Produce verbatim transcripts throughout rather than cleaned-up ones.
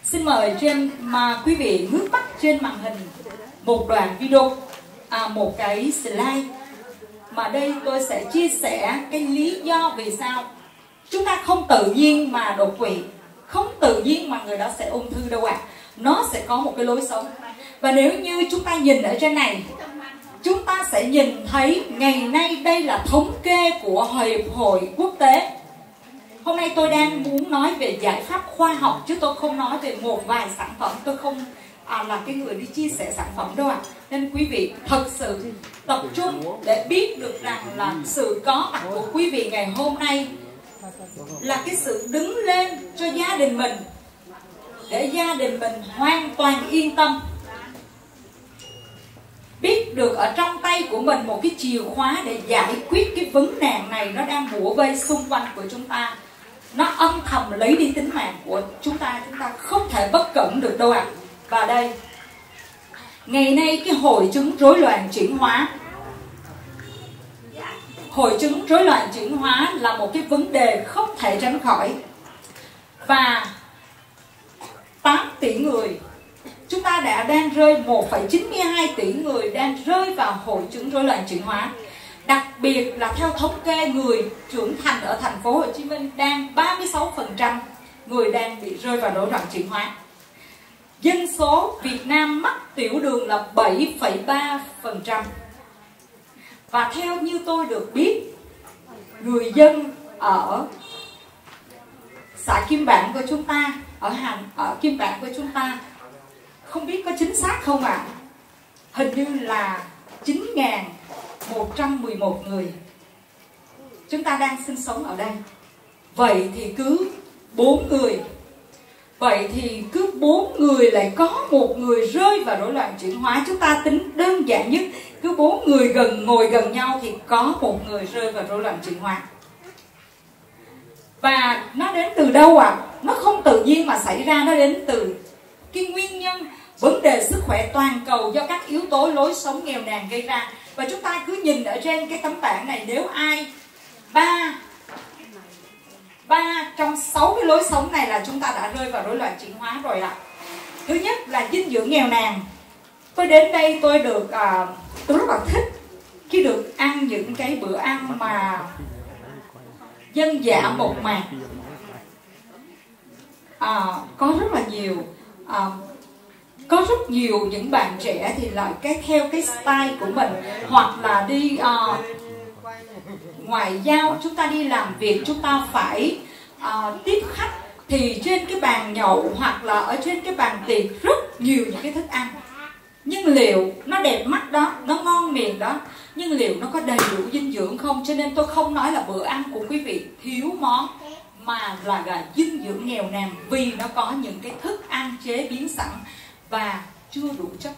Xin mời trên mà quý vị ngước mắt trên màn hình một đoạn video, à, một cái slide mà đây tôi sẽ chia sẻ cái lý do vì sao chúng ta không tự nhiên mà đột quỵ, không tự nhiên mà người đó sẽ ung thư đâu ạ. À. Nó sẽ có một cái lối sống. Và nếu như chúng ta nhìn ở trên này, chúng ta sẽ nhìn thấy ngày nay đây là thống kê của Hiệp hội Quốc tế. Hôm nay tôi đang muốn nói về giải pháp khoa học chứ tôi không nói về một vài sản phẩm. Tôi không à, là cái người đi chia sẻ sản phẩm đâu ạ. À. Nên quý vị thật sự tập trung để biết được rằng là sự có mặt của quý vị ngày hôm nay là cái sự đứng lên cho gia đình mình, để gia đình mình hoàn toàn yên tâm. Biết được ở trong tay của mình một cái chìa khóa để giải quyết cái vấn nạn này nó đang bủa vây xung quanh của chúng ta. Nó âm thầm lấy đi tính mạng của chúng ta. Chúng ta không thể bất cẩn được đâu ạ. À. Và đây, ngày nay cái hội chứng rối loạn chuyển hóa, Hội chứng rối loạn chuyển hóa là một cái vấn đề không thể tránh khỏi. Và tám tỷ người, chúng ta đã đang rơi một phẩy chín mươi hai tỷ người đang rơi vào hội chứng rối loạn chuyển hóa. Đặc biệt là theo thống kê người trưởng thành ở thành phố Hồ Chí Minh đang ba mươi sáu phần trăm người đang bị rơi vào rối loạn chuyển hóa. Dân số Việt Nam mắc tiểu đường là bảy phẩy ba phần trăm. Và theo như tôi được biết, người dân ở xã Kim Bản của chúng ta, ở Hàn, ở Kim Bản của chúng ta, không biết có chính xác không ạ? À? Hình như là chín nghìn một trăm mười một người chúng ta đang sinh sống ở đây. Vậy thì cứ bốn người Vậy thì cứ bốn người lại có một người rơi vào rối loạn chuyển hóa. Chúng ta tính đơn giản nhất, cứ bốn người gần ngồi gần nhau thì có một người rơi vào rối loạn chuyển hóa. Và nó đến từ đâu ạ? À? Nó không tự nhiên mà xảy ra, nó đến từ cái nguyên nhân vấn đề sức khỏe toàn cầu do các yếu tố lối sống nghèo nàn gây ra. Và chúng ta cứ nhìn ở trên cái tấm bảng này, nếu ai ba ba trong sáu cái lối sống này là chúng ta đã rơi vào rối loạn chuyển hóa rồi ạ. À. Thứ nhất là dinh dưỡng nghèo nàn. Tôi đến đây tôi được à, tôi rất là thích khi được ăn những cái bữa ăn mà dân dã mộc mạc. À, có rất là nhiều à, có rất nhiều những bạn trẻ thì lại cái theo cái style của mình, hoặc là đi uh, ngoại giao, chúng ta đi làm việc chúng ta phải uh, tiếp khách, thì trên cái bàn nhậu hoặc là ở trên cái bàn tiệc rất nhiều những cái thức ăn. Nhưng liệu nó đẹp mắt đó, nó ngon miệng đó, nhưng liệu nó có đầy đủ dinh dưỡng không? Cho nên tôi không nói là bữa ăn của quý vị thiếu món, mà là, là dinh dưỡng nghèo nàn, vì nó có những cái thức ăn chế biến sẵn và chưa đủ chất.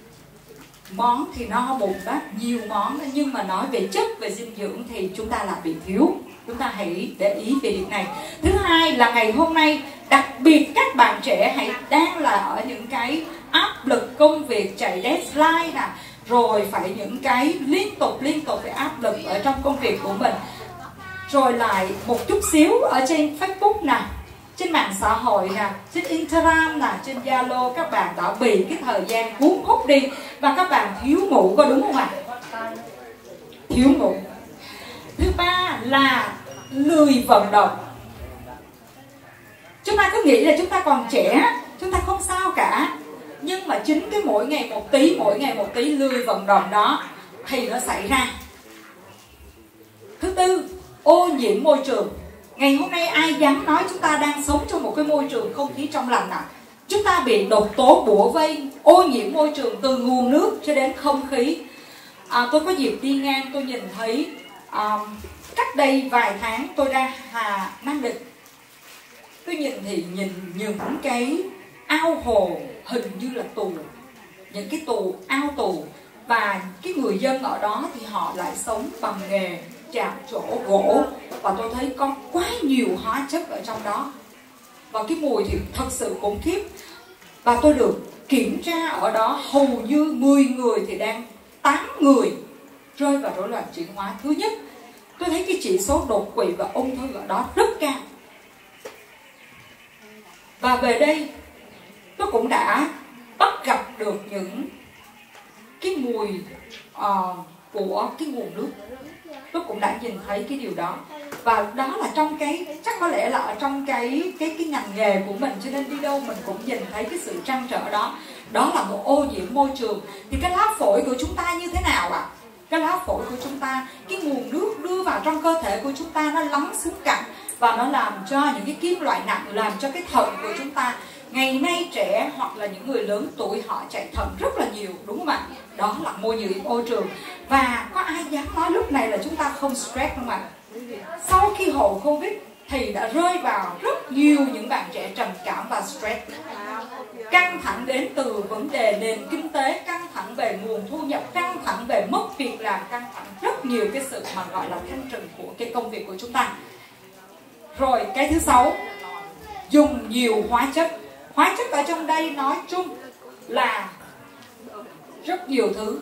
Món thì no bụng đó, nhiều món đó, nhưng mà nói về chất, về dinh dưỡng thì chúng ta là bị thiếu. Chúng ta hãy để ý về việc này. Thứ hai là ngày hôm nay, đặc biệt các bạn trẻ hãy đang là ở những cái áp lực công việc, chạy deadline nè, rồi phải những cái liên tục liên tục phải áp lực ở trong công việc của mình. Rồi lại một chút xíu ở trên Facebook nè, trên mạng xã hội nè, trên Instagram nè, trên Zalo, các bạn đã bị cái thời gian cuốn hút đi và các bạn thiếu ngủ, có đúng không ạ? Thiếu ngủ. Thứ ba là lười vận động. Chúng ta cứ nghĩ là chúng ta còn trẻ, chúng ta không sao cả, nhưng mà chính cái mỗi ngày một tí, mỗi ngày một tí lười vận động đó thì nó xảy ra. Thứ tư, ô nhiễm môi trường. Ngày hôm nay ai dám nói chúng ta đang sống trong một cái môi trường không khí trong lành nào? Chúng ta bị độc tố bủa vây, ô nhiễm môi trường từ nguồn nước cho đến không khí. À, tôi có dịp đi ngang, tôi nhìn thấy à, cách đây vài tháng tôi ra Hà Nam Định. Tôi nhìn thì nhìn những cái ao hồ hình như là tù, những cái tù, ao tù. Và cái người dân ở đó thì họ lại sống bằng nghề chạm trổ gỗ. Và tôi thấy có quá nhiều hóa chất ở trong đó. Và cái mùi thì thật sự khủng khiếp. Và tôi được kiểm tra ở đó, hầu như mười người thì đang tám người rơi vào rối loạn chuyển hóa. Thứ nhất, tôi thấy cái chỉ số đột quỵ và ung thư ở đó rất cao. Và về đây nó cũng đã bắt gặp được những cái mùi uh, của cái nguồn nước. Nó cũng đã nhìn thấy cái điều đó. Và đó là trong cái, chắc có lẽ là ở trong cái cái cái ngành nghề của mình, cho nên đi đâu mình cũng nhìn thấy cái sự trăn trở đó. Đó là một ô nhiễm môi trường. Thì cái lá phổi của chúng ta như thế nào ạ? À? Cái lá phổi của chúng ta, cái nguồn nước đưa vào trong cơ thể của chúng ta nó lắng xuống cặn, và nó làm cho những cái kim loại nặng, làm cho cái thận của chúng ta. Ngày nay trẻ hoặc là những người lớn tuổi họ chạy thận rất là nhiều, đúng không ạ? Đó là môi nhiễm môi trường. Và có ai dám nói lúc này là chúng ta không stress không ạ? Sau khi hậu Covid thì đã rơi vào rất nhiều những bạn trẻ trầm cảm và stress. Căng thẳng đến từ vấn đề nền kinh tế, căng thẳng về nguồn thu nhập, căng thẳng về mất việc làm, căng thẳng rất nhiều cái sự mà gọi là thanh trừng của cái công việc của chúng ta. Rồi cái thứ sáu, dùng nhiều hóa chất. Hóa chất ở trong đây nói chung là rất nhiều thứ.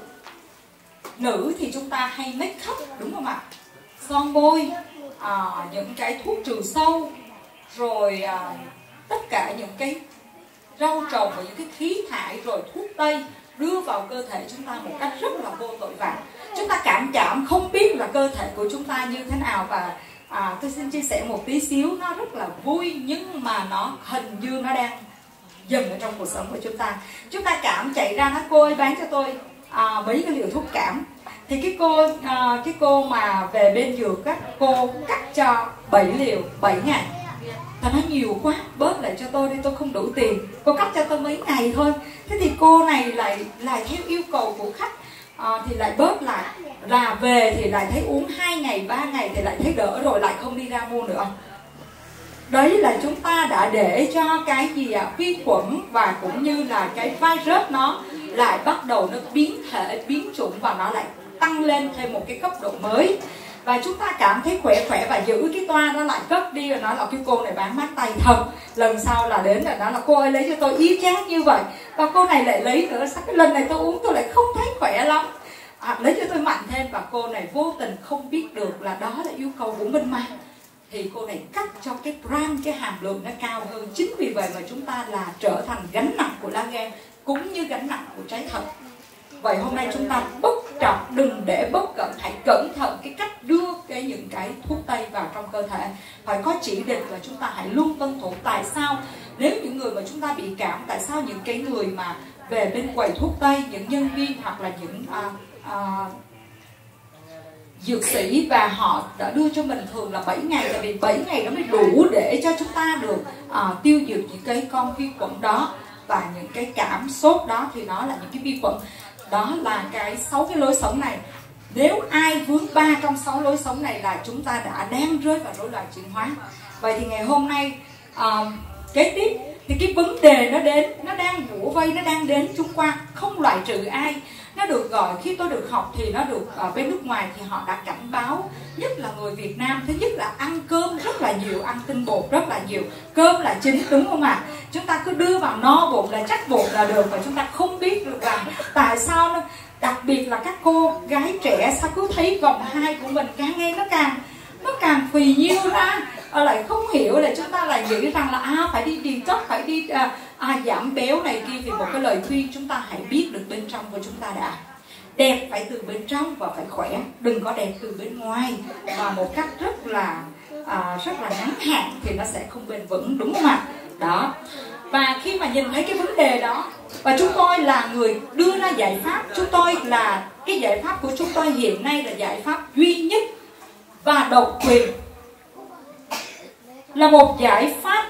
Nữ thì chúng ta hay make up, đúng không ạ? Son môi, à, những cái thuốc trừ sâu, rồi à, tất cả những cái rau trồng và những cái khí thải, rồi thuốc tây đưa vào cơ thể chúng ta một cách rất là vô tội vạ. Chúng ta cảm cảm không biết là cơ thể của chúng ta như thế nào. Và à, tôi xin chia sẻ một tí xíu, nó rất là vui nhưng mà nó hình như nó đang dần ở trong cuộc sống của chúng ta. Chúng ta cảm chạy ra nói cô ơi bán cho tôi à, mấy cái liều thuốc cảm. Thì cái cô à, cái cô mà về bên dược á, cô cắt cho bảy liều bảy ngày. Ta nói nhiều quá, bớt lại cho tôi đi, tôi không đủ tiền. Cô cắt cho tôi mấy ngày thôi. Thế thì cô này lại lại theo yêu cầu của khách à, thì lại bớt lại. Là về thì lại thấy uống hai ngày, ba ngày thì lại thấy đỡ rồi, lại không đi ra mua nữa. Đấy là chúng ta đã để cho cái gì ạ? À? Vi khuẩn và cũng như là cái virus nó lại bắt đầu nó biến thể, biến chủng và nó lại tăng lên thêm một cái cấp độ mới. Và chúng ta cảm thấy khỏe khỏe và giữ cái toa nó lại cất đi và nói là cái cô này bán mát tay thật. Lần sau là đến là nói là cô ơi lấy cho tôi y chang như vậy. Và cô này lại lấy nữa, sao cái lần này tôi uống tôi lại không thấy khỏe lắm. À, lấy cho tôi mạnh thêm, và cô này vô tình không biết được là đó là yêu cầu của mình mà. Thì cô này cắt cho cái gram, cái hàm lượng nó cao hơn. Chính vì vậy mà chúng ta là trở thành gánh nặng của lá gan cũng như gánh nặng của trái thận. Vậy hôm nay chúng ta bất trọng, đừng để bất cẩn, hãy cẩn thận cái cách đưa cái những cái thuốc tây vào trong cơ thể. Phải có chỉ định và chúng ta hãy luôn tuân thủ. Tại sao nếu những người mà chúng ta bị cảm, tại sao những cái người mà về bên quầy thuốc tây, những nhân viên hoặc là những à, à, dược sĩ, và họ đã đưa cho mình thường là bảy ngày, tại vì bảy ngày nó mới đủ để cho chúng ta được à, tiêu diệt những cái con vi khuẩn đó. Và những cái cảm sốt đó thì nó là những cái vi khuẩn. Đó là cái sáu cái lối sống này. Nếu ai vướng ba trong sáu lối sống này là chúng ta đã đang rơi vào rối loạn chuyển hóa. Vậy thì ngày hôm nay à, kế tiếp thì cái vấn đề nó đến, nó đang bủa vây, nó đang đến chung quanh, không loại trừ ai. Nó được gọi, khi tôi được học thì nó được ở bên nước ngoài thì họ đã cảnh báo, nhất là người Việt Nam, thứ nhất là ăn cơm rất là nhiều, ăn tinh bột rất là nhiều, cơm là chính, đúng không ạ? À? Chúng ta cứ đưa vào no bụng là chắc bột là được, và chúng ta không biết được rằng tại sao nó, đặc biệt là các cô gái trẻ sao cứ thấy vòng hai của mình càng ngày nó càng nó càng phì nhiêu ra, à, lại không hiểu là chúng ta lại nghĩ rằng là à, phải đi detox, phải đi à, à, giảm béo này kia. Thì một cái lời khuyên chúng ta hãy biết được bên trong của chúng ta đã. Đẹp phải từ bên trong và phải khỏe, đừng có đẹp từ bên ngoài mà một cách rất là à, rất là ngắn hạn thì nó sẽ không bền vững, đúng không ạ? Đó. Và khi mà nhìn thấy cái vấn đề đó, và chúng tôi là người đưa ra giải pháp, chúng tôi là cái giải pháp của chúng tôi hiện nay là giải pháp duy nhất và độc quyền, là một giải pháp.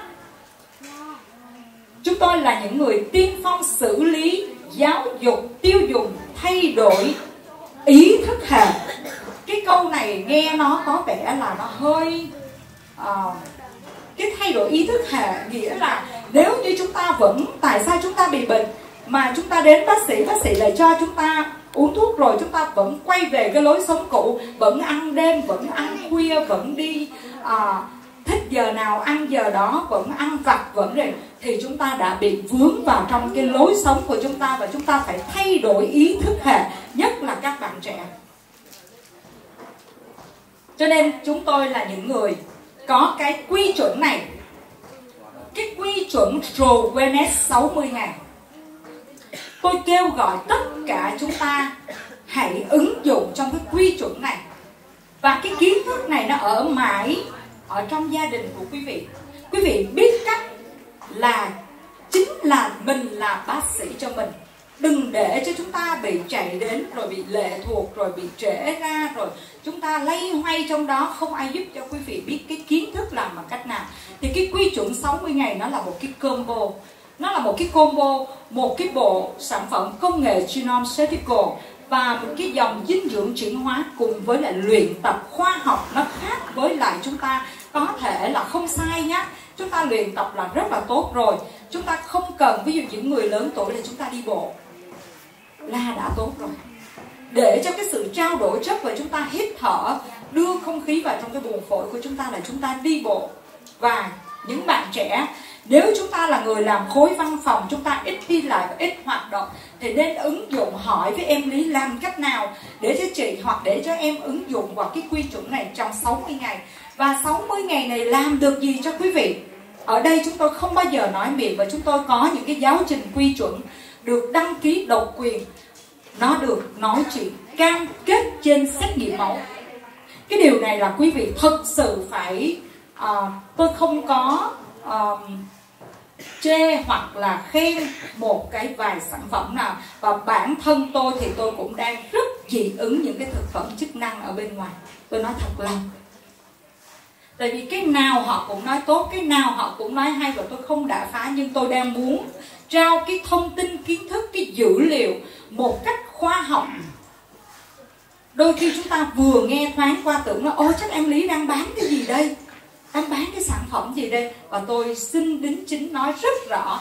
Chúng tôi là những người tiên phong xử lý, giáo dục, tiêu dùng, thay đổi ý thức hệ. Cái câu này nghe nó có vẻ là nó hơi uh, cái thay đổi ý thức hệ nghĩa là nếu như chúng ta vẫn, tại sao chúng ta bị bệnh mà chúng ta đến bác sĩ, bác sĩ lại cho chúng ta uống thuốc rồi chúng ta vẫn quay về cái lối sống cũ, vẫn ăn đêm, vẫn ăn khuya, vẫn đi à, thích giờ nào ăn giờ đó, vẫn ăn vặt, vẫn rồi, thì chúng ta đã bị vướng vào trong cái lối sống của chúng ta, và chúng ta phải thay đổi ý thức hệ, nhất là các bạn trẻ. Cho nên chúng tôi là những người có cái quy chuẩn này. cái quy chuẩn RoWellness sáu mươi ngày. Tôi kêu gọi tất cả chúng ta hãy ứng dụng trong cái quy chuẩn này. Và cái kiến thức này nó ở mãi ở trong gia đình của quý vị. Quý vị biết cách là chính là mình là bác sĩ cho mình. Đừng để cho chúng ta bị chạy đến rồi bị lệ thuộc, rồi bị trễ ra, rồi chúng ta lay hoay trong đó, không ai giúp cho quý vị biết cái kiến thức làm bằng cách nào. Thì cái quy chuẩn sáu mươi ngày nó là một cái combo. Nó là một cái combo, một cái bộ sản phẩm công nghệ Genomceutical và một cái dòng dinh dưỡng chuyển hóa cùng với lại luyện tập khoa học. Nó khác với lại chúng ta có thể là không sai nhá. Chúng ta luyện tập là rất là tốt rồi. Chúng ta không cần, ví dụ những người lớn tuổi là chúng ta đi bộ là đã tốt rồi. Để cho cái sự trao đổi chất và chúng ta hít thở, đưa không khí vào trong cái buồng phổi của chúng ta là chúng ta đi bộ. Và những bạn trẻ, nếu chúng ta là người làm khối văn phòng, chúng ta ít đi lại và ít hoạt động, thì nên ứng dụng, hỏi với em Lý làm cách nào để cho chị hoặc để cho em ứng dụng vào cái quy chuẩn này trong sáu mươi ngày. Và sáu mươi ngày này làm được gì cho quý vị? Ở đây chúng tôi không bao giờ nói miệng, và chúng tôi có những cái giáo trình quy chuẩn được đăng ký độc quyền. Nó được nói chuyện cam kết trên xét nghiệm máu. Cái điều này là quý vị thực sự phải, uh, tôi không có uh, chê hoặc là khen một cái vài sản phẩm nào. Và bản thân tôi thì tôi cũng đang rất dị ứng những cái thực phẩm chức năng ở bên ngoài. Tôi nói thật lòng. Tại vì cái nào họ cũng nói tốt, cái nào họ cũng nói hay, và tôi không đả phá. Nhưng tôi đang muốn trao cái thông tin, kiến thức, cái dữ liệu một cách khoa học. Đôi khi chúng ta vừa nghe thoáng qua tưởng là ôi chắc em Lý đang bán cái gì đây, đang bán cái sản phẩm gì đây. Và tôi xin đính chính nói rất rõ,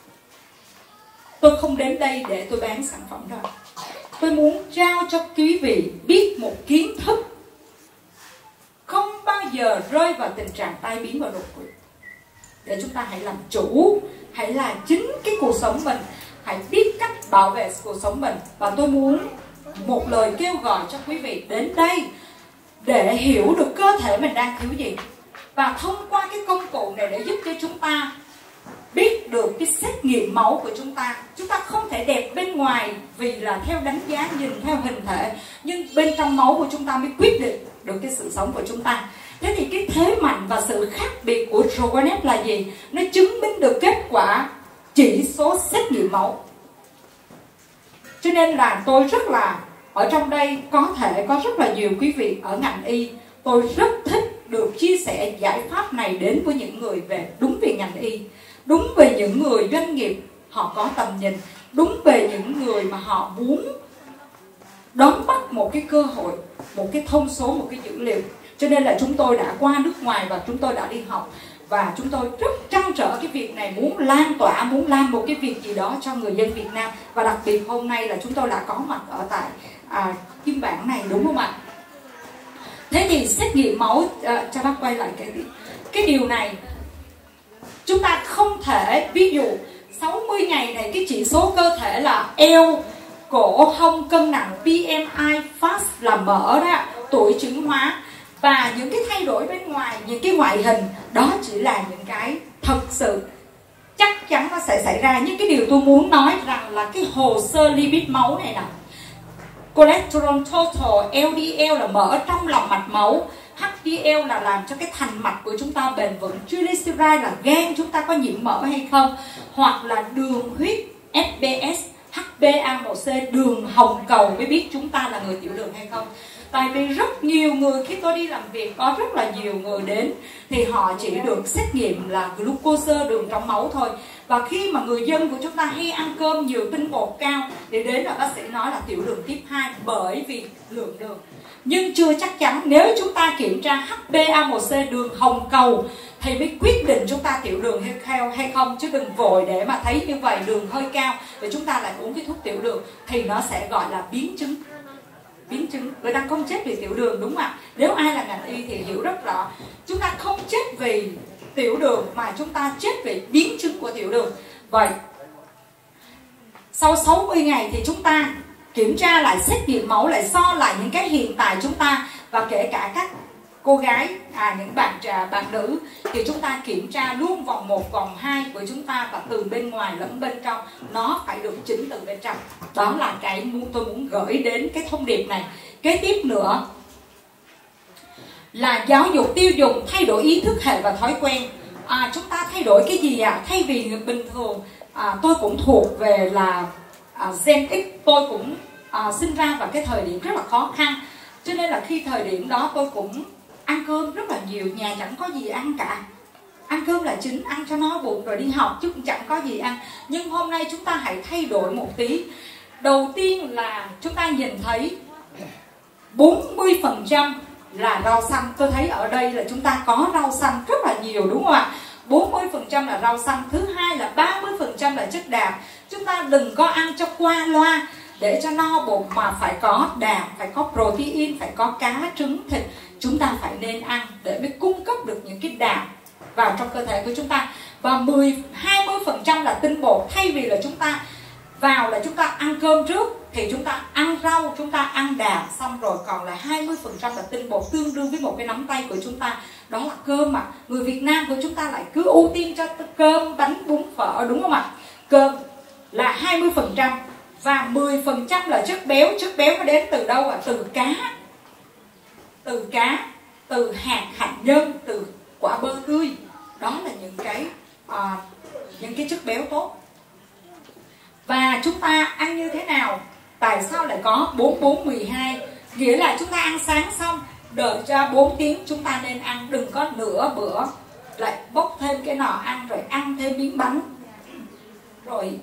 tôi không đến đây để tôi bán sản phẩm đâu. Tôi muốn trao cho quý vị biết một kiến thức không bao giờ rơi vào tình trạng tai biến và đột quỵ. Để chúng ta hãy làm chủ, hãy là chính cái cuộc sống mình, hãy biết cách bảo vệ cuộc sống mình. Và tôi muốn một lời kêu gọi cho quý vị đến đây để hiểu được cơ thể mình đang thiếu gì, và thông qua cái công cụ này để giúp cho chúng ta biết được cái xét nghiệm máu của chúng ta. Chúng ta không thể đẹp bên ngoài vì là theo đánh giá nhìn theo hình thể, nhưng bên trong máu của chúng ta mới quyết định được cái sự sống của chúng ta. Thế thì cái thế mạnh và sự khác biệt của RoWellness là gì? Nó chứng minh được kết quả chỉ số xét nghiệm máu. Cho nên là tôi rất là, ở trong đây có thể có rất là nhiều quý vị ở ngành y, tôi rất thích được chia sẻ giải pháp này đến với những người về đúng về ngành y, đúng về những người doanh nghiệp họ có tầm nhìn, đúng về những người mà họ muốn đón bắt một cái cơ hội, một cái thông số, một cái dữ liệu. Cho nên là chúng tôi đã qua nước ngoài và chúng tôi đã đi học, và chúng tôi rất trăn trở cái việc này, muốn lan tỏa, muốn làm một cái việc gì đó cho người dân Việt Nam. Và đặc biệt hôm nay là chúng tôi đã có mặt ở tại à, Kim Bản này, đúng không ạ? Thế thì xét nghiệm máu, à, cho bác quay lại cái cái điều này, chúng ta không thể, ví dụ sáu mươi ngày này cái chỉ số cơ thể là eo, cổ, hông, cân nặng, bê em i, fat là mỡ đó, tuổi chuyển hóa, và những cái thay đổi bên ngoài, những cái ngoại hình đó chỉ là những cái thật sự chắc chắn nó sẽ xảy ra. Nhưng cái điều tôi muốn nói rằng là cái hồ sơ lipid máu này nè, cholesterol total, lờ đê lờ là mỡ trong lòng mạch máu, hát đê lờ là làm cho cái thành mạch của chúng ta bền vững, triglyceride là gan chúng ta có nhiễm mỡ hay không, hoặc là đường huyết, ép bê ét, hát bê a một xê, đường hồng cầu mới biết chúng ta là người tiểu đường hay không. Tại vì rất nhiều người, khi tôi đi làm việc có rất là nhiều người đến thì họ chỉ được xét nghiệm là glucose, đường trong máu thôi. Và khi mà người dân của chúng ta hay ăn cơm nhiều tinh bột cao thì đến là bác sĩ nói là tiểu đường tiếp hai bởi vì lượng đường. Nhưng chưa chắc chắn, nếu chúng ta kiểm tra hát bê a một xê, đường hồng cầu thì mới quyết định chúng ta tiểu đường hay hay không, chứ đừng vội để mà thấy như vậy đường hơi cao và chúng ta lại uống cái thuốc tiểu đường thì nó sẽ gọi là biến chứng. Biến chứng, người ta không chết vì tiểu đường, đúng không ạ? Nếu ai là ngành y thì hiểu rất rõ, chúng ta không chết vì tiểu đường mà chúng ta chết vì biến chứng của tiểu đường. Vậy sau sáu mươi ngày thì chúng ta kiểm tra lại, xét nghiệm máu lại, so lại những cái hiện tại chúng ta, và kể cả các cô gái, à, những bạn trà, bạn nữ thì chúng ta kiểm tra luôn vòng một, vòng hai của chúng ta, và từ bên ngoài lẫn bên trong nó phải được chỉnh từ bên trong. Đó là cái muốn tôi muốn gửi đến cái thông điệp này. Kế tiếp nữa là giáo dục tiêu dùng, thay đổi ý thức hệ và thói quen. À, chúng ta thay đổi cái gì ạ? À? Thay vì bình thường à, tôi cũng thuộc về là à, Gen X, tôi cũng à, sinh ra vào cái thời điểm rất là khó khăn, cho nên là khi thời điểm đó tôi cũng ăn cơm rất là nhiều, nhà chẳng có gì ăn cả, ăn cơm là chính, ăn cho no bụng rồi đi học chứ cũng chẳng có gì ăn. Nhưng hôm nay chúng ta hãy thay đổi một tí. Đầu tiên là chúng ta nhìn thấy bốn mươi phần trăm là rau xanh. Tôi thấy ở đây là chúng ta có rau xanh rất là nhiều, đúng không ạ? bốn mươi phần trăm là rau xanh. Thứ hai là ba mươi phần trăm là chất đạm. Chúng ta đừng có ăn cho qua loa để cho no bụng, mà phải có đạm, phải có protein, phải có cá, trứng, thịt. Chúng ta phải nên ăn để mới cung cấp được những cái đạm vào trong cơ thể của chúng ta. Và mười hai mươi phần trăm là tinh bột. Thay vì là chúng ta vào là chúng ta ăn cơm trước thì chúng ta ăn rau, chúng ta ăn đạm, xong rồi còn là hai mươi phần trăm là tinh bột, tương đương với một cái nắm tay của chúng ta. Đó là cơm mà người Việt Nam của chúng ta lại cứ ưu tiên cho cơm, bánh, bún, phở, đúng không ạ? Cơm là hai mươi phần trăm và mười phần trăm là chất béo. Chất béo nó đến từ đâu ạ? Từ cá, từ cá, từ hạt hạnh nhân, từ quả bơ tươi. Đó là những cái à, những cái chất béo tốt. Và chúng ta ăn như thế nào? Tại sao lại có bốn bốn mười hai? Nghĩa là chúng ta ăn sáng xong đợi cho bốn tiếng chúng ta nên ăn, đừng có nửa bữa lại bốc thêm cái nọ ăn, rồi ăn thêm miếng bánh, rồi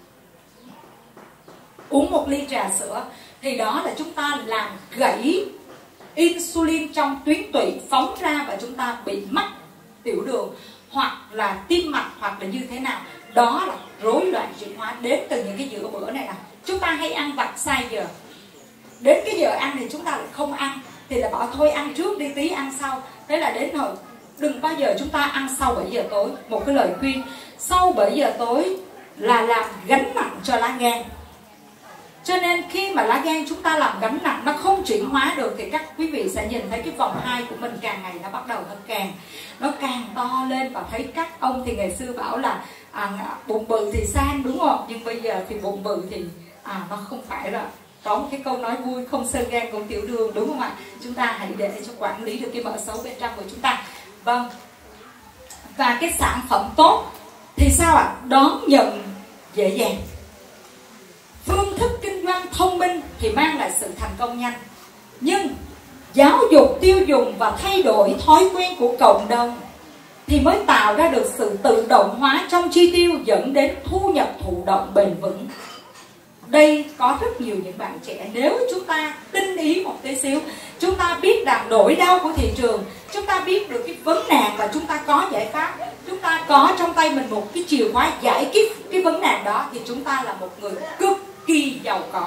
uống một ly trà sữa. Thì đó là chúng ta làm gãy insulin trong tuyến tụy phóng ra, và chúng ta bị mắc tiểu đường hoặc là tim mạch hoặc là như thế nào. Đó là rối loạn chuyển hóa đến từ những cái giữa bữa này nè. Chúng ta hay ăn vặt sai giờ, đến cái giờ ăn thì chúng ta lại không ăn, thì là bảo thôi ăn trước đi, tí ăn sau. Thế là đến hồi đừng bao giờ chúng ta ăn sau bảy giờ tối. Một cái lời khuyên, sau bảy giờ tối là làm gánh nặng cho lá gan. Cho nên khi mà lá gan chúng ta làm gánh nặng, nó không chuyển hóa được, thì các quý vị sẽ nhìn thấy cái vòng hai của mình càng ngày nó bắt đầu nó càng nó càng to lên. Và thấy các ông thì ngày xưa bảo là à, bụng bự thì sang, đúng không? Nhưng bây giờ thì bụng bự thì à, nó không phải là có một cái câu nói vui, không xơ gan cũng tiểu đường, đúng không ạ? Chúng ta hãy để cho quản lý được cái mỡ xấu bên trong của chúng ta. Vâng. Và cái sản phẩm tốt thì sao ạ? Đón nhận dễ dàng. Phương thức kinh doanh thông minh thì mang lại sự thành công nhanh. Nhưng giáo dục tiêu dùng và thay đổi thói quen của cộng đồng thì mới tạo ra được sự tự động hóa trong chi tiêu, dẫn đến thu nhập thụ động bền vững. Đây có rất nhiều những bạn trẻ, nếu chúng ta tinh ý một tí xíu, chúng ta biết rằng nỗi đau của thị trường, chúng ta biết được cái vấn nạn và chúng ta có giải pháp, chúng ta có trong tay mình một cái chìa khóa giải quyết cái vấn nạn đó, thì chúng ta là một người cực kỳ giàu có.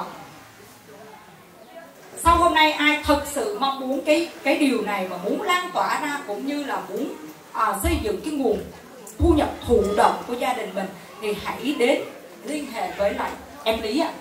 Sau hôm nay ai thật sự mong muốn cái cái điều này mà muốn lan tỏa ra, cũng như là muốn à, xây dựng cái nguồn thu nhập thụ động của gia đình mình, thì hãy đến liên hệ với lại em Lý ạ.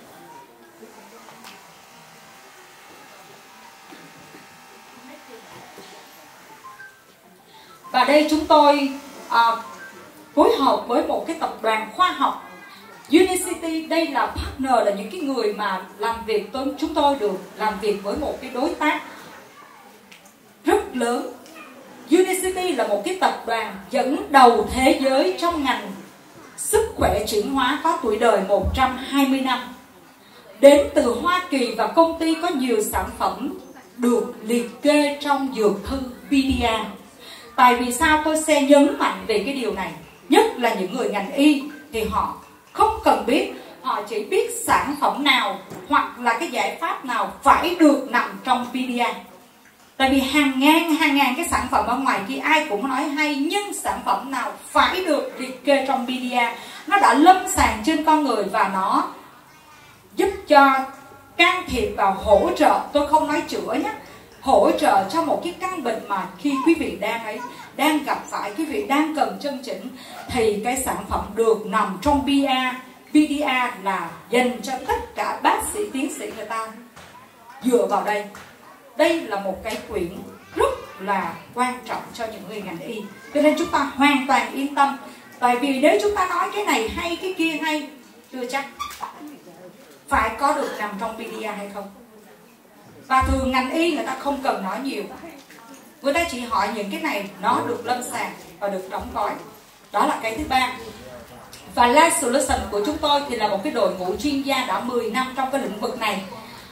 Và đây chúng tôi à, phối hợp với một cái tập đoàn khoa học Unicity. Đây là partner, là những cái người mà làm việc tôi, chúng tôi được làm việc với một cái đối tác rất lớn. Unicity là một cái tập đoàn dẫn đầu thế giới trong ngành sức khỏe chuyển hóa, có tuổi đời một trăm hai mươi năm. Đến từ Hoa Kỳ, và công ty có nhiều sản phẩm được liệt kê trong dược thư pê đê a. Tại vì sao tôi sẽ nhấn mạnh về cái điều này? Nhất là những người ngành y thì họ không cần biết, họ chỉ biết sản phẩm nào hoặc là cái giải pháp nào phải được nằm trong pê đê a. Tại vì hàng ngàn hàng ngàn cái sản phẩm ở ngoài kia ai cũng nói hay, nhưng sản phẩm nào phải được liệt kê trong pê đê a, nó đã lâm sàng trên con người và nó giúp cho can thiệp vào hỗ trợ, tôi không nói chữa nhé, hỗ trợ cho một cái căn bệnh mà khi quý vị đang ấy đang gặp phải, quý vị đang cần chân chỉnh, thì cái sản phẩm được nằm trong pê đê a. pê đê a là dành cho tất cả bác sĩ, tiến sĩ, người ta dựa vào đây. Đây là một cái quyển rất là quan trọng cho những người ngành y. Cho nên chúng ta hoàn toàn yên tâm. Tại vì nếu chúng ta nói cái này hay, cái kia hay, chưa chắc phải có được nằm trong pê đê a hay không. Và thường ngành y người ta không cần nói nhiều, người ta chỉ hỏi những cái này nó được lâm sàng và được đóng gói. Đó là cái thứ ba. Và Life Solution của chúng tôi thì là một cái đội ngũ chuyên gia đã mười năm trong cái lĩnh vực này.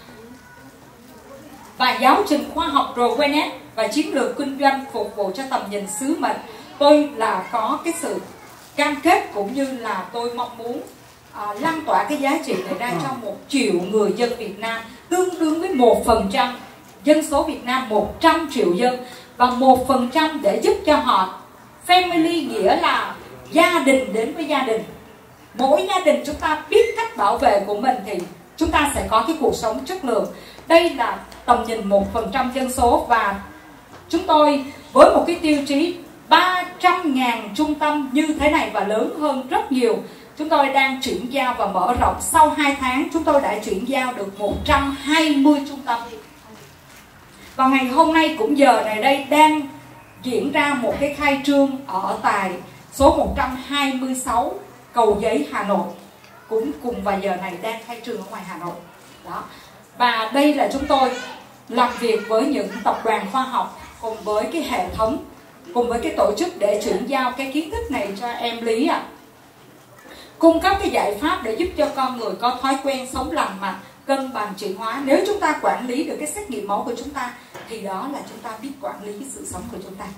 Và giáo trình khoa học rờ quy en ét và chiến lược kinh doanh phục vụ cho tầm nhìn sứ mệnh. Tôi là có cái sự cam kết cũng như là tôi mong muốn à, lan tỏa cái giá trị này ra cho một triệu người dân Việt Nam, tương đương với một phần trăm dân số Việt Nam, một trăm triệu dân, và một phần trăm để giúp cho họ family, nghĩa là gia đình đến với gia đình. Mỗi gia đình chúng ta biết cách bảo vệ của mình thì chúng ta sẽ có cái cuộc sống chất lượng. Đây là tầm nhìn một phần trăm dân số, và chúng tôi với một cái tiêu chí ba trăm ngàn trung tâm như thế này và lớn hơn rất nhiều, chúng tôi đang chuyển giao và mở rộng. Sau hai tháng chúng tôi đã chuyển giao được một trăm hai mươi trung tâm. Và ngày hôm nay cũng giờ này đây đang diễn ra một cái khai trương ở tại số một trăm hai mươi sáu Cầu Giấy, Hà Nội. Cũng cùng vào giờ này đang khai trương ở ngoài Hà Nội. Đó. Và đây là chúng tôi làm việc với những tập đoàn khoa học cùng với cái hệ thống, cùng với cái tổ chức để chuyển giao cái kiến thức này cho em Lý ạ. À. Cung cấp cái giải pháp để giúp cho con người có thói quen sống lành mạnh, cân bằng chuyển hóa. Nếu chúng ta quản lý được cái xét nghiệm máu của chúng ta thì đó là chúng ta biết quản lý cái sự sống của chúng ta.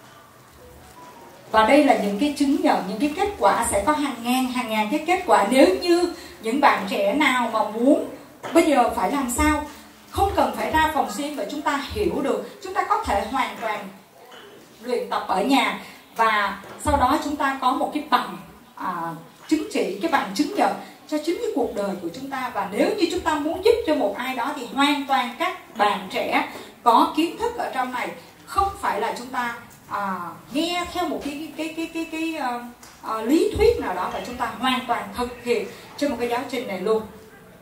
Và đây là những cái chứng nhận, những cái kết quả, sẽ có hàng ngàn hàng ngàn cái kết quả. Nếu như những bạn trẻ nào mà muốn bây giờ phải làm sao, không cần phải ra phòng gym để chúng ta hiểu được, chúng ta có thể hoàn toàn luyện tập ở nhà, và sau đó chúng ta có một cái bằng à, chứng chỉ, cái bằng chứng nhận cho chính cái cuộc đời của chúng ta. Và nếu như chúng ta muốn giúp cho một ai đó thì hoàn toàn các bạn trẻ có kiến thức ở trong này, không phải là chúng ta à, nghe theo một cái cái cái cái cái, cái uh, uh, lý thuyết nào đó, và chúng ta hoàn toàn thực hiện trên một cái giáo trình này luôn.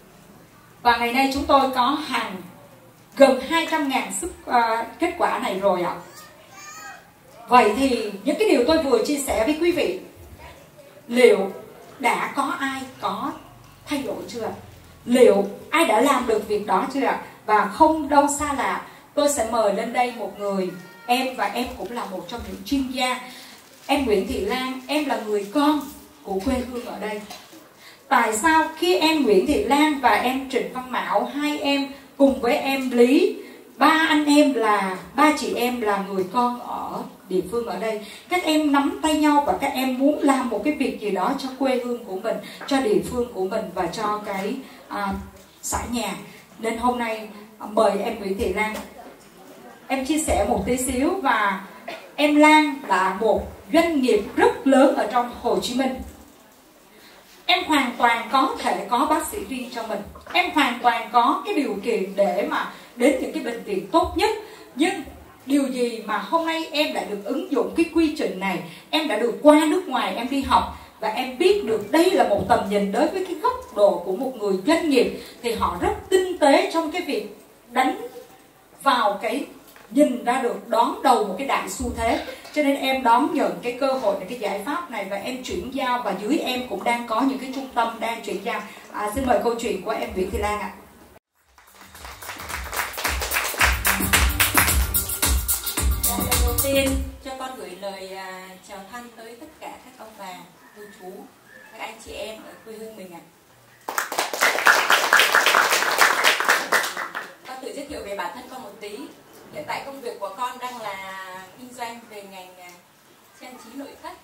Và ngày nay chúng tôi có hàng gần hai trăm ngàn sức uh, kết quả này rồi ạ. Vậy thì những cái điều tôi vừa chia sẻ với quý vị, liệu đã có ai có thay đổi chưa? Liệu ai đã làm được việc đó chưa ạ? Và không đâu xa lạ, tôi sẽ mời lên đây một người em, và em cũng là một trong những chuyên gia. Em Nguyễn Thị Lan, em là người con của quê hương ở đây. Tại sao khi em Nguyễn Thị Lan và em Trịnh Văn Mão, hai em cùng với em Lý, ba anh em là ba chị em là người con ở địa phương ở đây, các em nắm tay nhau và các em muốn làm một cái việc gì đó cho quê hương của mình, cho địa phương của mình và cho cái à, xã nhà. Nên hôm nay à, mời em Nguyễn Thị Lan, em chia sẻ một tí xíu. Và em Lan là một doanh nghiệp rất lớn ở trong Hồ Chí Minh. Em hoàn toàn có thể có bác sĩ riêng cho mình, em hoàn toàn có cái điều kiện để mà đến những cái bệnh viện tốt nhất. Nhưng điều gì mà hôm nay em đã được ứng dụng cái quy trình này, em đã được qua nước ngoài em đi học, và em biết được đây là một tầm nhìn đối với cái góc độ của một người doanh nghiệp, thì họ rất tinh tế trong cái việc đánh vào cái nhìn ra được, đón đầu một cái đại xu thế. Cho nên em đón nhận cái cơ hội này, cái giải pháp này, và em chuyển giao. Và dưới em cũng đang có những cái trung tâm đang chuyển giao. À, xin mời câu chuyện của em Nguyễn Thị Lan ạ. Lần đầu tiên cho con gửi lời à, chào thân tới tất cả các ông bà, cô chú, các anh chị em ở quê hương mình ạ. Con tự giới thiệu về bản thân con một tí. Hiện tại công việc của con đang là kinh doanh về ngành trang trí nội thất.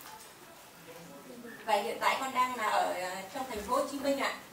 Và hiện tại con đang là ở trong thành phố Hồ Chí Minh ạ.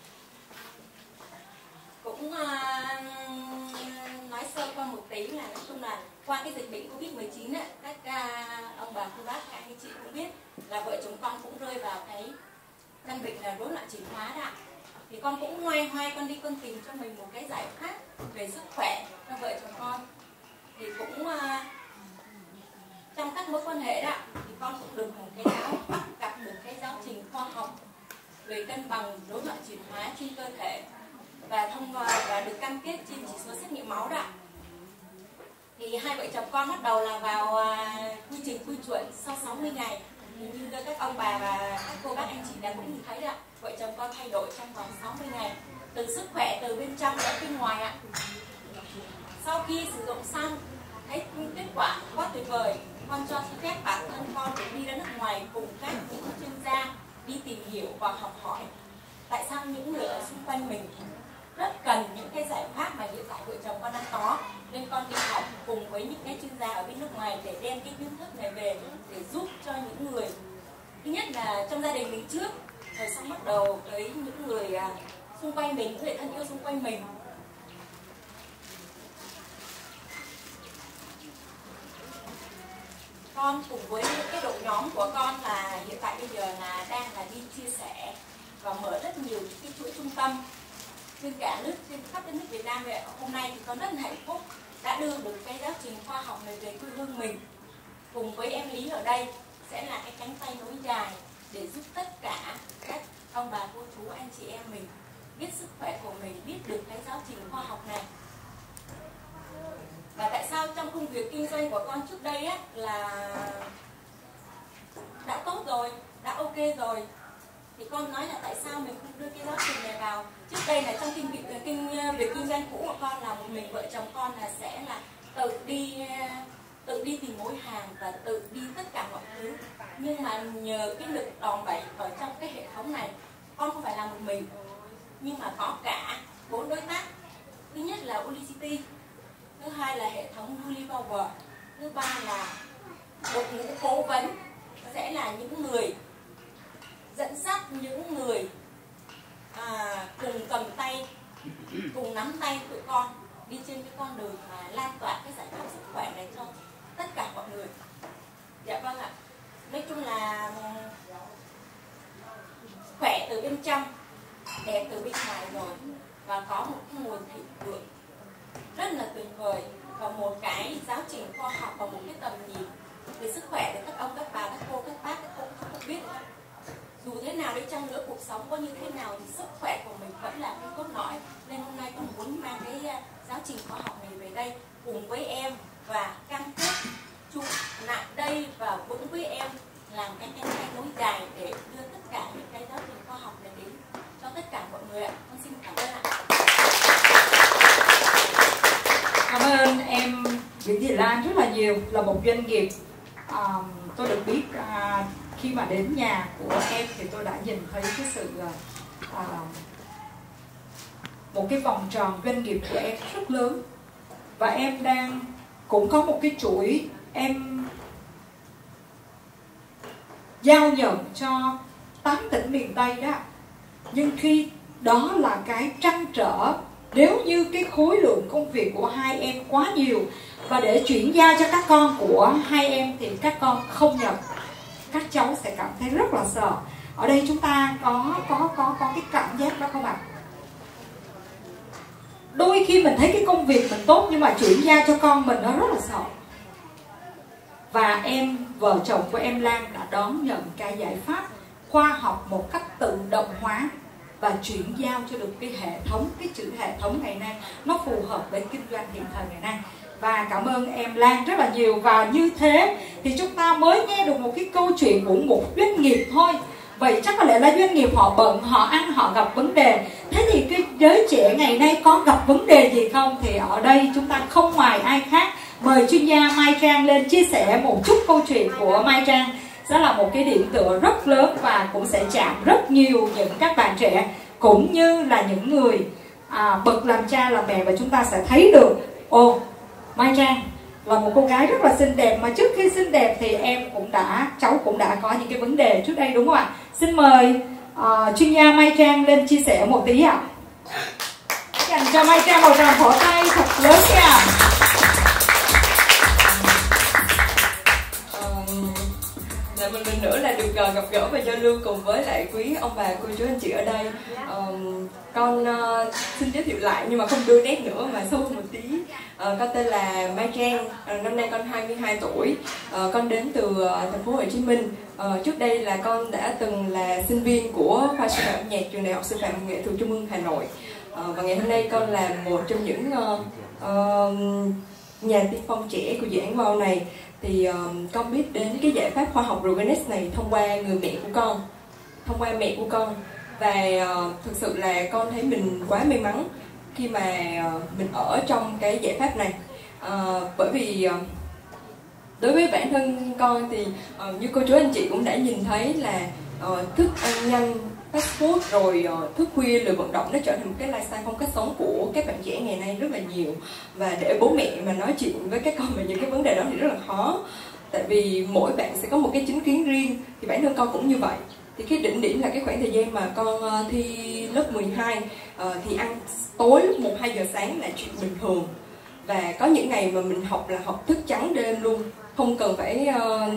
Cũng uh, nói sơ qua một tí là nói chung là qua cái dịch bệnh Covid mười chín ấy, các uh, ông bà cô bác, các anh chị cũng biết là vợ chồng con cũng rơi vào cái căn bệnh là rối loạn chuyển hóa đó. Thì con cũng ngoay hoay con đi con tìm cho mình một cái giải pháp về sức khỏe cho vợ chồng con. Thì cũng uh, trong các mối quan hệ đó thì con cũng được một cái giáo bắt gặp được cái giáo trình khoa học về cân bằng rối loạn chuyển hóa trên cơ thể, và thông qua và được cam kết trên chỉ số xét nghiệm máu đó. Thì hai vợ chồng con bắt đầu là vào à, quy trình quy chuẩn sau sáu mươi ngày. Như các ông bà và các cô bác anh chị đã cũng nhìn thấy đấy ạ. Vợ chồng con thay đổi trong vòng sáu mươi ngày. Từ sức khỏe từ bên trong đến bên ngoài ạ. Sau khi sử dụng xong, thấy kết quả quá tuyệt vời, con cho phép bản thân con để đi ra nước ngoài cùng các những chuyên gia đi tìm hiểu và học hỏi tại sao những người ở xung quanh mình rất cần những cái giải pháp mà hiện tại vợ chồng con đang có, nên con đi học cùng với những cái chuyên gia ở bên nước ngoài để đem cái kiến thức này về để giúp cho những người, thứ nhất là trong gia đình mình trước, rồi xong bắt đầu tới những người à, xung quanh mình, những người thân yêu xung quanh mình. Con cùng với những cái đội nhóm của con là hiện tại bây giờ là đang là đi chia sẻ và mở rất nhiều những cái chuỗi trung tâm trên cả nước, trên khắp đất nước Việt Nam. Vậy hôm nay thì con rất là hạnh phúc đã đưa được cái giáo trình khoa học này về quê hương mình, cùng với em Lý ở đây sẽ là cái cánh tay nối dài để giúp tất cả các ông bà cô chú anh chị em mình biết sức khỏe của mình, biết được cái giáo trình khoa học này. Và tại sao trong công việc kinh doanh của con trước đây á là đã tốt rồi, đã ok rồi, thì con nói là tại sao mình không đưa cái giáo trình này vào. Trước đây là trong kinh việc kinh việc kinh doanh cũ của con là một mình vợ chồng con là sẽ là tự đi tự đi tìm mối hàng và tự đi tất cả mọi thứ. Nhưng mà nhờ cái lực đòn bẩy ở trong cái hệ thống này, con không phải là một mình, nhưng mà có cả bốn đối tác. Thứ nhất là Ulicity, thứ hai là hệ thống Unipower, thứ ba là đội ngũ cố vấn sẽ là những người dẫn dắt, những người à, cùng cầm tay, cùng nắm tay tụi con đi trên cái con đường mà lan tỏa cái giải pháp sức khỏe này cho tất cả mọi người. Dạ vâng ạ. Nói chung là khỏe từ bên trong, đẹp từ bên ngoài rồi, và có một cái nguồn thịnh vượng rất là tuyệt vời, và một cái giáo trình khoa học và một cái tầm nhìn về sức khỏe để các ông, các bà, các cô, các bác, các cô không biết. Dù thế nào đi chăng nữa, cuộc sống có như thế nào thì sức khỏe của mình vẫn là cái cốt lõi. Nên hôm nay con muốn mang cái giáo trình khoa học này về đây cùng với em và cam kết chung lại đây và vững với em làm cái cánh tay nối dài để đưa tất cả những cái giáo trình khoa học này đến cho tất cả mọi người ạ. Con xin cảm ơn ạ. Cảm ơn em Nguyễn Thị Lan rất là nhiều. Là một doanh nghiệp, à, tôi được biết à, khi mà đến nhà của em thì tôi đã nhìn thấy cái sự à, một cái vòng tròn doanh nghiệp của em rất lớn, và em đang cũng có một cái chuỗi em giao nhận cho tám tỉnh miền Tây đó. Nhưng khi đó là cái trăn trở, nếu như cái khối lượng công việc của hai em quá nhiều và để chuyển giao cho các con của hai em thì các con không nhận, các cháu sẽ cảm thấy rất là sợ. Ở đây chúng ta có có có có cái cảm giác đó không ạ? Đôi khi mình thấy cái công việc mình tốt nhưng mà chuyển giao cho con mình nó rất là sợ. Và em, vợ chồng của em Lan đã đón nhận cái giải pháp khoa học một cách tự động hóa và chuyển giao cho được cái hệ thống, cái chữ hệ thống ngày nay nó phù hợp với kinh doanh hiện thời ngày nay. Và cảm ơn em Lan rất là nhiều. Và như thế thì chúng ta mới nghe được một cái câu chuyện của một doanh nghiệp thôi. Vậy chắc có lẽ là doanh nghiệp họ bận, họ ăn, họ gặp vấn đề. Thế thì cái giới trẻ ngày nay có gặp vấn đề gì không? Thì ở đây chúng ta không ngoài ai khác, mời chuyên gia Mai Trang lên chia sẻ một chút câu chuyện của Mai Trang. Đó là một cái điểm tựa rất lớn và cũng sẽ chạm rất nhiều những các bạn trẻ cũng như là những người à, bậc làm cha làm mẹ, và chúng ta sẽ thấy được ồ, Mai Trang là một cô gái rất là xinh đẹp, mà trước khi xinh đẹp thì em cũng đã, cháu cũng đã có những cái vấn đề trước đây, đúng không ạ? Xin mời uh, chuyên gia Mai Trang lên chia sẻ một tí ạ. Dành cho Mai Trang một tràng vỗ tay thật lớn nha. Dạ, một lần nữa là được uh, gặp gỡ và giao lưu cùng với lại quý ông bà cô chú anh chị ở đây. Um, con uh, xin giới thiệu lại nhưng mà không đưa nét nữa mà sâu một tí. Uh, con tên là Mai Trang, uh, năm nay con hai mươi hai tuổi. Uh, con đến từ uh, thành phố Hồ Chí Minh. Uh, trước đây là con đã từng là sinh viên của khoa sư phạm âm nhạc trường Đại học Sư phạm Nghệ thuật Trung ương Hà Nội. Uh, và ngày hôm nay con là một trong những uh, uh, nhà tiên phong trẻ của dự án Wow này, thì uh, con biết đến cái giải pháp khoa học Rogaines này thông qua người mẹ của con, thông qua mẹ của con. Và uh, thực sự là con thấy mình quá may mắn khi mà uh, mình ở trong cái giải pháp này. Uh, bởi vì uh, đối với bản thân con thì uh, như cô chú anh chị cũng đã nhìn thấy là uh, thức ăn nhanh, fast food rồi uh, thức khuya, lười vận động nó trở thành một cái lifestyle, phong cách sống của các bạn trẻ ngày nay rất là nhiều. Và để bố mẹ mà nói chuyện với các con về những cái vấn đề đó thì rất là khó, tại vì mỗi bạn sẽ có một cái chính kiến riêng. Thì bản thân con cũng như vậy. Thì cái đỉnh điểm là cái khoảng thời gian mà con uh, thi lớp mười hai, uh, thì ăn tối lúc một hai giờ sáng là chuyện bình thường. Và có những ngày mà mình học là học thức trắng đêm luôn, không cần phải uh,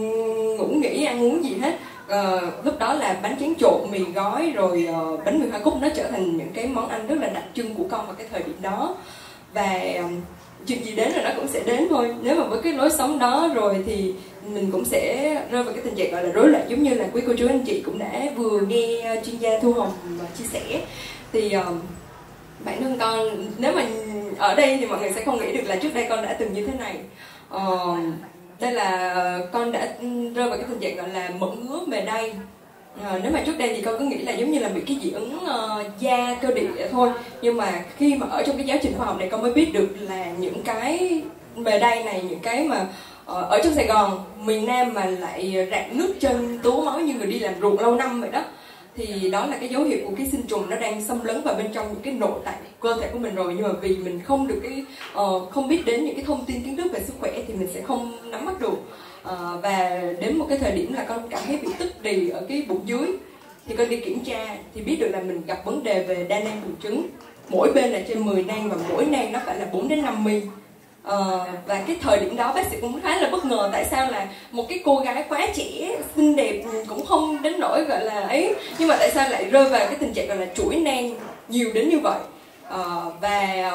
ngủ nghỉ ăn uống gì hết. Uh, lúc đó là bánh tráng trộn, mì gói rồi uh, bánh mì hoa cúc, nó trở thành những cái món ăn rất là đặc trưng của con vào cái thời điểm đó. Và uh, chuyện gì đến là nó cũng sẽ đến thôi. Nếu mà với cái lối sống đó rồi thì mình cũng sẽ rơi vào cái tình trạng gọi là rối loạn, giống như là quý cô chú anh chị cũng đã vừa nghe chuyên gia Thu Hồng chia sẻ. Thì uh, bản thân con, nếu mà ở đây thì mọi người sẽ không nghĩ được là trước đây con đã từng như thế này. uh, Đây là con đã rơi vào cái tình trạng gọi là mỡ ngứa mề đay. À, nếu mà trước đây thì con cứ nghĩ là giống như là bị cái dị ứng uh, da cơ địa thôi. Nhưng mà khi mà ở trong cái giáo trình khoa học này con mới biết được là những cái mề đay này, những cái mà uh, ở trong Sài Gòn, miền Nam mà lại rạn nước chân, túa máu như người đi làm ruộng lâu năm vậy đó, thì đó là cái dấu hiệu của ký sinh trùng nó đang xâm lấn vào bên trong những cái nội tạng cơ thể của mình rồi. Nhưng mà vì mình không được cái uh, không biết đến những cái thông tin kiến thức về sức khỏe thì mình sẽ không nắm bắt được. Uh, và đến một cái thời điểm là con cảm thấy bị tức đì ở cái bụng dưới, thì con đi kiểm tra thì biết được là mình gặp vấn đề về đa nang buồng trứng. Mỗi bên là trên mười nang và mỗi nang nó phải là bốn đến năm mi. Uh, và cái thời điểm đó bác sĩ cũng khá là bất ngờ, tại sao là một cái cô gái quá trẻ, xinh đẹp, cũng không đến nỗi gọi là ấy, nhưng mà tại sao lại rơi vào cái tình trạng gọi là chuỗi nang nhiều đến như vậy. Uh, và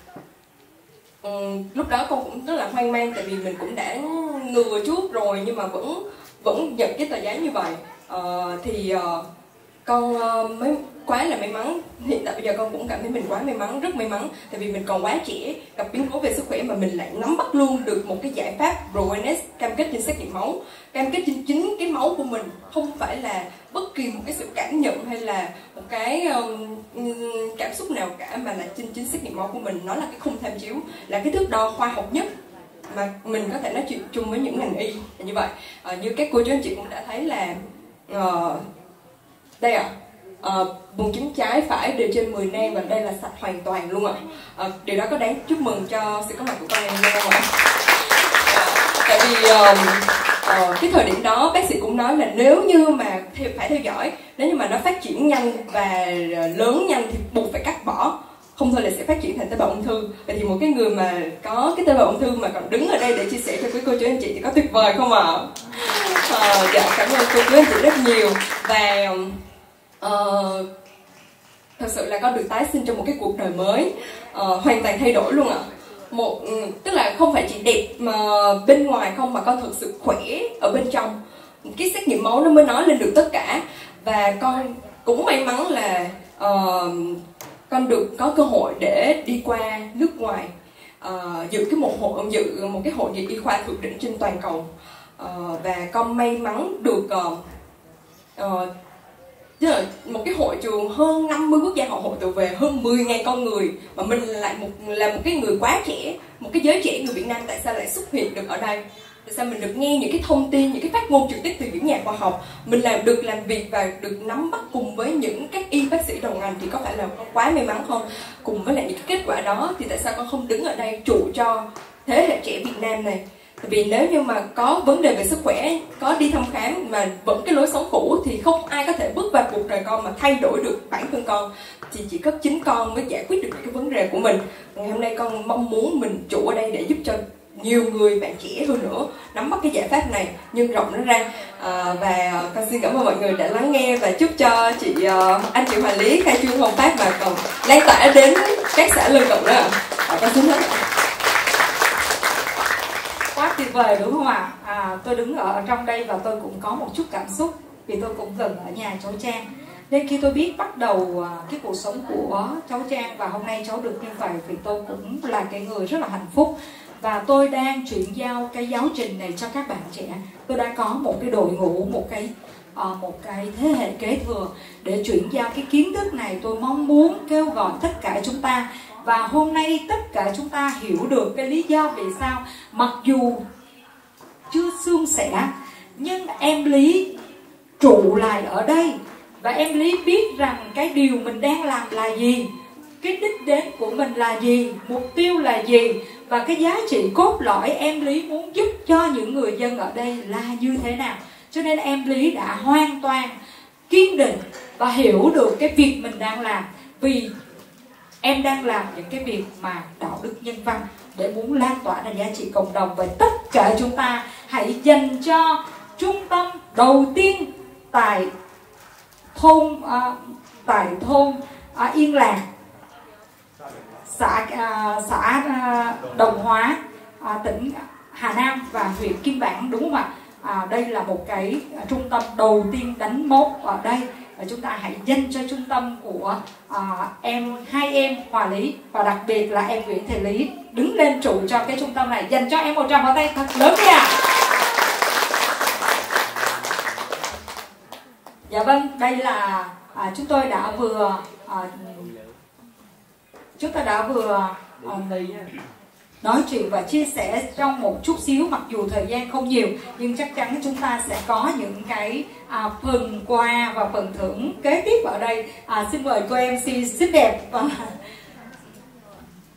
um, lúc đó con cũng rất là hoang mang, tại vì mình cũng đã ngừa trước rồi nhưng mà vẫn vẫn nhận cái tờ giấy như vậy. Uh, thì uh, con uh, mới quá là may mắn. Hiện tại bây giờ con cũng cảm thấy mình quá may mắn, rất may mắn, tại vì mình còn quá trẻ, gặp biến cố về sức khỏe mà mình lại nắm bắt luôn được một cái giải pháp Rogaines cam kết trên xét nghiệm máu, cam kết trên chính cái máu của mình, không phải là bất kỳ một cái sự cảm nhận hay là một cái um, cảm xúc nào cả, mà là trên chính xét nghiệm máu của mình. Nó là cái khung tham chiếu, là cái thước đo khoa học nhất mà mình có thể nói chuyện chung với những ngành y là như vậy. À, như các cô chú anh chị cũng đã thấy là uh, đây ạ, à, uh, buồng trứng trái phải đều trên mười nang và đây là sạch hoàn toàn luôn ạ. Uh, điều đó có đáng chúc mừng cho sự có mặt của con em không ạ? Uh, tại vì uh, uh, cái thời điểm đó bác sĩ cũng nói là nếu như mà theo, phải theo dõi, nếu như mà nó phát triển nhanh và lớn nhanh thì buộc phải cắt bỏ, không thôi là sẽ phát triển thành tế bào ung thư. Vậy thì một cái người mà có cái tế bào ung thư mà còn đứng ở đây để chia sẻ cho quý cô chú anh chị thì có tuyệt vời không ạ? À, dạ cảm ơn cô chú anh chị rất nhiều. Và uh, thật sự là con được tái sinh trong một cái cuộc đời mới, uh, hoàn toàn thay đổi luôn ạ. Một tức là không phải chỉ đẹp mà bên ngoài không, mà con thực sự khỏe ở bên trong. Cái xét nghiệm máu nó mới nói lên được tất cả. Và con cũng may mắn là uh, con được có cơ hội để đi qua nước ngoài, uh, dự cái một hội dự một cái hội nghị y khoa thượng đỉnh trên toàn cầu. Uh, và con may mắn được uh, uh, tức là một cái hội trường hơn năm mươi quốc gia họ hội tụ về hơn mười nghìn con người, mà mình lại một là một cái người quá trẻ, một cái giới trẻ người Việt Nam, tại sao lại xuất hiện được ở đây? Tại sao mình được nghe những cái thông tin, những cái phát ngôn trực tiếp từ những nhà khoa học, mình làm được làm việc và được nắm bắt cùng với những các y bác sĩ đầu ngành, thì có phải là con quá may mắn không? Cùng với lại những cái kết quả đó thì tại sao con không đứng ở đây trụ cho thế hệ trẻ Việt Nam này? Tại vì nếu như mà có vấn đề về sức khỏe, có đi thăm khám mà vẫn cái lối sống cũ thì không ai có thể bước vào cuộc đời con mà thay đổi được bản thân con, thì chỉ có chính con mới giải quyết được cái vấn đề của mình. Ngày hôm nay con mong muốn mình trụ ở đây để giúp cho nhiều người bạn trẻ hơn nữa nắm bắt cái giải pháp này, nhân rộng nó ra. À, và con xin cảm ơn mọi người đã lắng nghe, và chúc cho chị uh, anh chị Hoàng Lý khai trương Hồng Phát mà còn lan tỏa đến các xã lân cận đó ạ. À, con xin hết. Quá tuyệt vời đúng không ạ? À, tôi đứng ở trong đây và tôi cũng có một chút cảm xúc, vì tôi cũng gần ở nhà cháu Trang. Nên khi tôi biết bắt đầu cái cuộc sống của cháu Trang và hôm nay cháu được như vậy, thì tôi cũng là cái người rất là hạnh phúc. và tôi đang chuyển giao cái giáo trình này cho các bạn trẻ. Tôi đã có một cái đội ngũ, một cái uh, một cái thế hệ kế thừa để chuyển giao cái kiến thức này. Tôi mong muốn kêu gọi tất cả chúng ta, và hôm nay tất cả chúng ta hiểu được cái lý do vì sao mặc dù chưa suôn sẻ, nhưng em Lý trụ lại ở đây, và em Lý biết rằng cái điều mình đang làm là gì, cái đích đến của mình là gì, mục tiêu là gì, và cái giá trị cốt lõi em Lý muốn giúp cho những người dân ở đây là như thế nào. Cho nên em Lý đã hoàn toàn kiên định và hiểu được cái việc mình đang làm, vì em đang làm những cái việc mà đạo đức nhân văn để muốn lan tỏa ra giá trị cộng đồng. Và tất cả chúng ta hãy dành cho trung tâm đầu tiên tại thôn à, tại thôn à, Yên Lạc, xã à, xã à, Đồng Hóa, à, tỉnh Hà Nam và huyện Kim Bảng, đúng không ạ? À, đây là một cái à, trung tâm đầu tiên đánh mốc ở đây, và chúng ta hãy dành cho trung tâm của à, em hai em Hòa Lý, và đặc biệt là em Nguyễn Thị Lý đứng lên trụ cho cái trung tâm này. Dành cho em một tràng pháo tay thật lớn nha. Dạ vâng, đây là à, chúng tôi đã vừa à, chúng ta đã vừa à, nói chuyện và chia sẻ trong một chút xíu, mặc dù thời gian không nhiều, nhưng chắc chắn chúng ta sẽ có những cái à, phần quà và phần thưởng kế tiếp ở đây. À, xin mời cô em xê xinh đẹp và